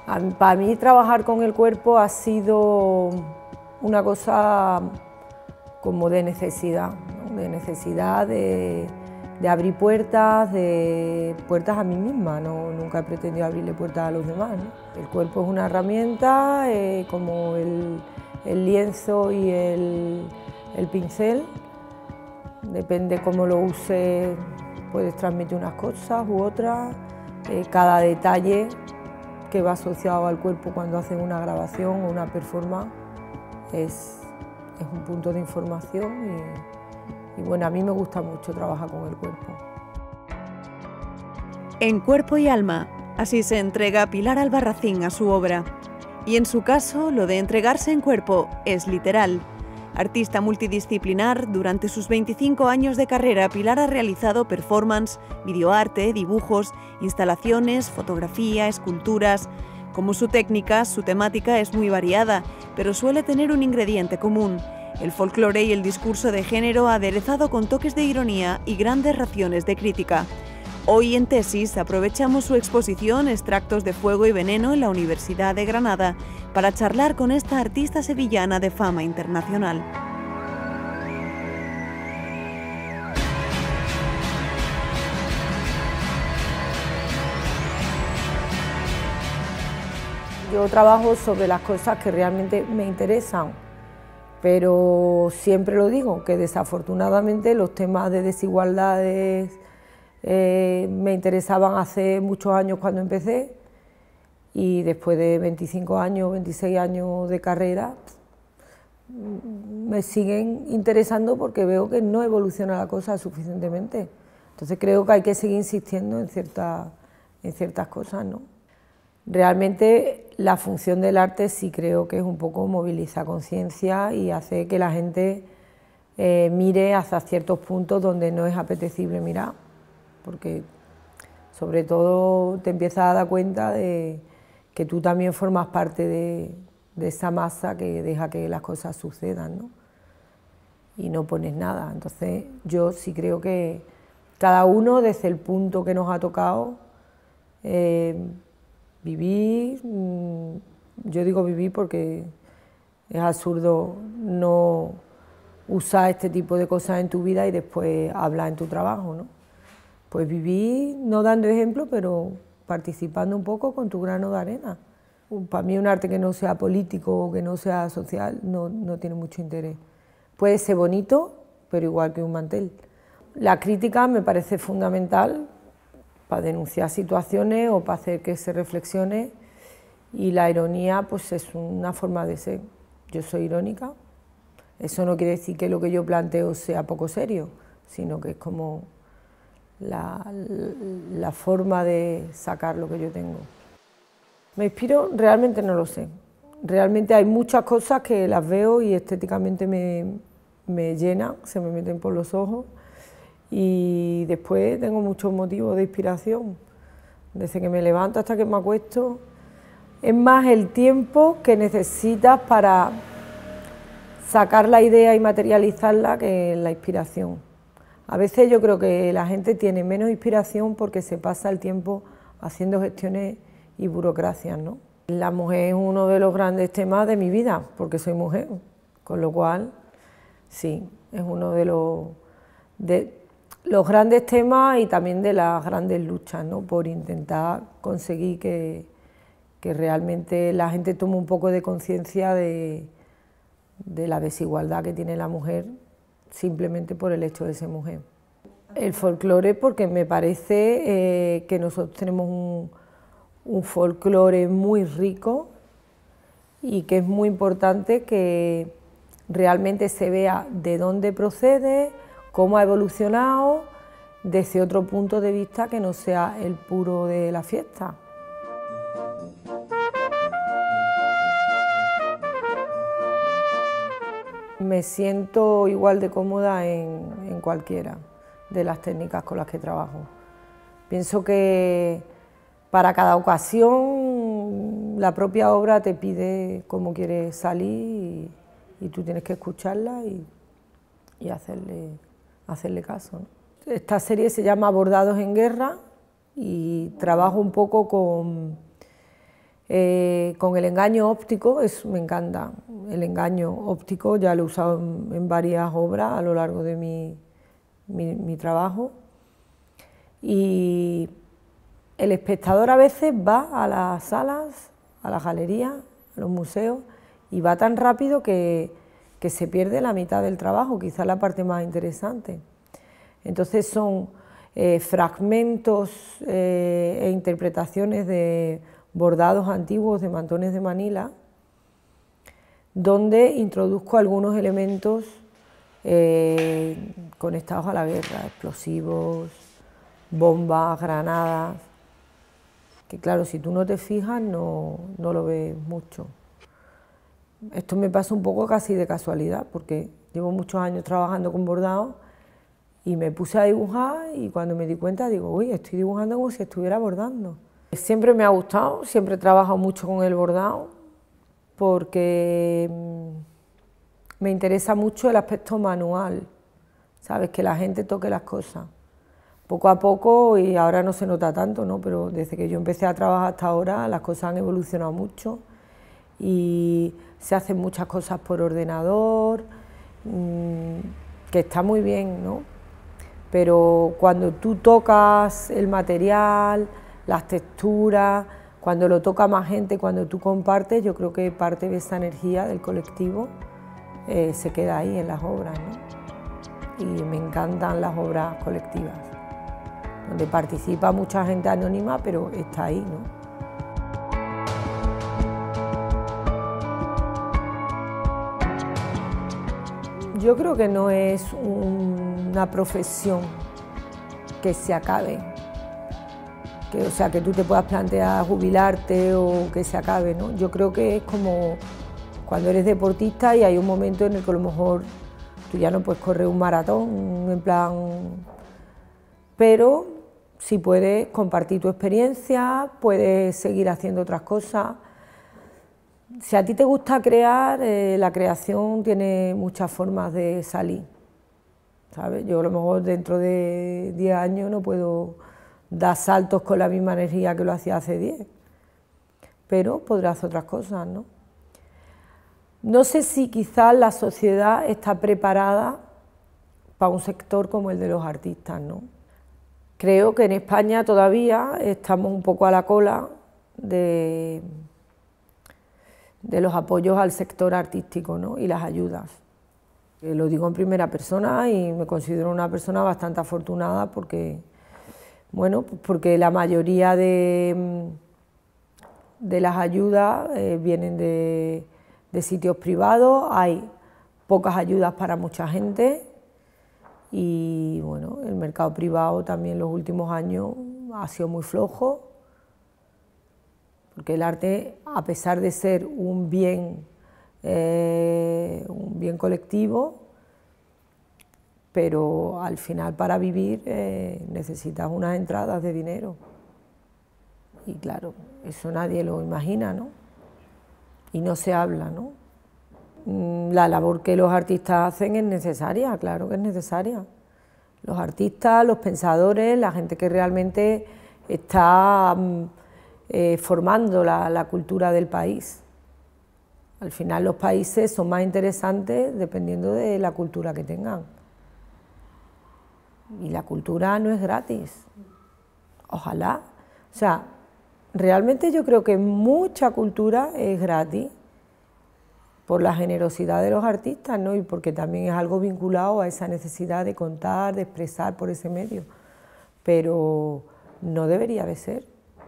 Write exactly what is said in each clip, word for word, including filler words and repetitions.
Para mí trabajar con el cuerpo ha sido una cosa como de necesidad, ¿no? de necesidad de, de abrir puertas, de puertas a mí misma, ¿no? Nunca he pretendido abrirle puertas a los demás, ¿no? El cuerpo es una herramienta eh, como el, el lienzo y el, el pincel, depende cómo lo uses, puedes transmitir unas cosas u otras, eh, cada detalle que va asociado al cuerpo cuando hacen una grabación o una performance es, es un punto de información y, y bueno, a mí me gusta mucho trabajar con el cuerpo. En cuerpo y alma, así se entrega Pilar Albarracín a su obra. Y en su caso, lo de entregarse en cuerpo es literal. Artista multidisciplinar, durante sus veinticinco años de carrera, Pilar ha realizado performance, videoarte, dibujos, instalaciones, fotografía, esculturas. Como su técnica, su temática es muy variada, pero suele tener un ingrediente común: el folclore y el discurso de género aderezado con toques de ironía y grandes raciones de crítica. Hoy en Tesis aprovechamos su exposición Extractos de Fuego y Veneno en la Universidad de Granada para charlar con esta artista sevillana de fama internacional. Yo trabajo sobre las cosas que realmente me interesan, pero siempre lo digo, que desafortunadamente los temas de desigualdades eh, me interesaban hace muchos años cuando empecé, y después de veinticinco años, veintiséis años de carrera, me siguen interesando porque veo que no evoluciona la cosa suficientemente. Entonces creo que hay que seguir insistiendo en ciertas, en ciertas cosas, ¿no? Realmente la función del arte sí creo que es un poco movilizar conciencia y hacer que la gente eh, mire hacia ciertos puntos donde no es apetecible mirar, porque sobre todo te empiezas a dar cuenta de que tú también formas parte de, de esa masa que deja que las cosas sucedan, ¿no? Y no pones nada. Entonces yo sí creo que cada uno desde el punto que nos ha tocado eh, vivir, yo digo vivir porque es absurdo no usar este tipo de cosas en tu vida y después hablar en tu trabajo, ¿no? Pues vivir no dando ejemplo, pero participando un poco con tu grano de arena. Para mí un arte que no sea político o que no sea social no, no tiene mucho interés. Puede ser bonito, pero igual que un mantel. La crítica me parece fundamental para denunciar situaciones o para hacer que se reflexione, y la ironía pues es una forma de ser. Yo soy irónica, eso no quiere decir que lo que yo planteo sea poco serio, sino que es como la, la forma de sacar lo que yo tengo. ¿Me inspiro? Realmente no lo sé. Realmente hay muchas cosas que las veo y estéticamente me, me llenan, se me meten por los ojos, y después tengo muchos motivos de inspiración, desde que me levanto hasta que me acuesto. Es más el tiempo que necesitas para sacar la idea y materializarla que la inspiración. A veces yo creo que la gente tiene menos inspiración porque se pasa el tiempo haciendo gestiones y burocracias, ¿no? La mujer es uno de los grandes temas de mi vida, porque soy mujer, con lo cual, sí, es uno de los, de los grandes temas y también de las grandes luchas, ¿no? Por intentar conseguir que, que realmente la gente tome un poco de conciencia de, de la desigualdad que tiene la mujer simplemente por el hecho de ser mujer. El folclore, porque me parece eh, que nosotros tenemos un, un folclore muy rico y que es muy importante que realmente se vea de dónde procede, cómo ha evolucionado, desde otro punto de vista que no sea el puro de la fiesta. Me siento igual de cómoda en, en cualquiera de las técnicas con las que trabajo. Pienso que para cada ocasión la propia obra te pide cómo quiere salir y, y tú tienes que escucharla y, y hacerle, hacerle caso, ¿no? Esta serie se llama Bordados en Guerra y trabajo un poco con Eh, con el engaño óptico, es, me encanta, el engaño óptico, ya lo he usado en, en varias obras a lo largo de mi, mi, mi trabajo. Y el espectador a veces va a las salas, a las galerías, a los museos, y va tan rápido que, que se pierde la mitad del trabajo, quizás la parte más interesante. Entonces son eh, fragmentos eh, e interpretaciones de bordados antiguos de mantones de Manila, donde introduzco algunos elementos eh, conectados a la guerra, explosivos, bombas, granadas, que claro, si tú no te fijas no, no lo ves mucho. Esto me pasa un poco casi de casualidad, porque llevo muchos años trabajando con bordados y me puse a dibujar y cuando me di cuenta digo, uy, estoy dibujando como si estuviera bordando. Siempre me ha gustado, siempre he trabajado mucho con el bordado, porque me interesa mucho el aspecto manual, ¿sabes? Que la gente toque las cosas. Poco a poco, y ahora no se nota tanto, ¿no? Pero desde que yo empecé a trabajar hasta ahora, las cosas han evolucionado mucho y se hacen muchas cosas por ordenador, mmm, que está muy bien, ¿no? Pero cuando tú tocas el material, las texturas, cuando lo toca más gente, cuando tú compartes, yo creo que parte de esa energía del colectivo eh, se queda ahí en las obras, ¿no? Y me encantan las obras colectivas, donde participa mucha gente anónima, pero está ahí, ¿no? Yo creo que no es un, una profesión que se acabe, que, o sea, que tú te puedas plantear jubilarte o que se acabe, ¿no? Yo creo que es como cuando eres deportista y hay un momento en el que a lo mejor tú ya no puedes correr un maratón, en plan, pero si puedes compartir tu experiencia, puedes seguir haciendo otras cosas. Si a ti te gusta crear, eh, la creación tiene muchas formas de salir, ¿sabes? Yo a lo mejor dentro de diez años no puedo dar saltos con la misma energía que lo hacía hace diez, pero podré hacer otras cosas, ¿no? No sé si quizás la sociedad está preparada para un sector como el de los artistas, ¿no? Creo que en España todavía estamos un poco a la cola de, de los apoyos al sector artístico, ¿no? Y las ayudas. Eh, lo digo en primera persona y me considero una persona bastante afortunada porque, bueno, porque la mayoría de, de las ayudas eh, vienen de, de sitios privados, hay pocas ayudas para mucha gente y bueno, el mercado privado también en los últimos años ha sido muy flojo, porque el arte, a pesar de ser un bien, eh, un bien colectivo, pero al final para vivir eh, necesitas unas entradas de dinero. Y claro, eso nadie lo imagina, ¿no? Y no se habla, ¿no? La labor que los artistas hacen es necesaria, claro que es necesaria. Los artistas, los pensadores, la gente que realmente está eh, formando la, la cultura del país. Al final los países son más interesantes dependiendo de la cultura que tengan. Y la cultura no es gratis. Ojalá. O sea, realmente yo creo que mucha cultura es gratis por la generosidad de los artistas, ¿no? Y porque también es algo vinculado a esa necesidad de contar, de expresar por ese medio, pero no debería de ser.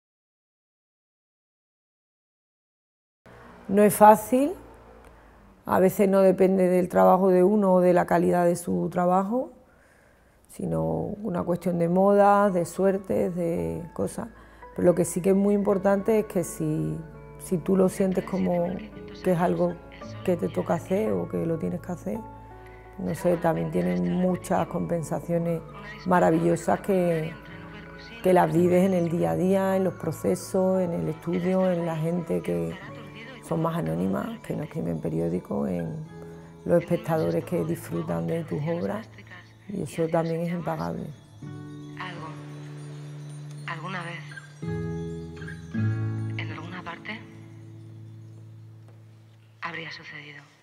No es fácil, a veces no depende del trabajo de uno o de la calidad de su trabajo, sino una cuestión de moda, de suerte, de cosas, pero lo que sí que es muy importante es que si, si tú lo sientes como que es algo que te toca hacer o que lo tienes que hacer, no sé, también tienen muchas compensaciones maravillosas que, que las vives en el día a día, en los procesos, en el estudio, en la gente que son más anónimas, que no escriben periódicos, en los espectadores que disfrutan de tus obras, y eso también es impagable. Algo, alguna vez, en alguna parte, habría sucedido.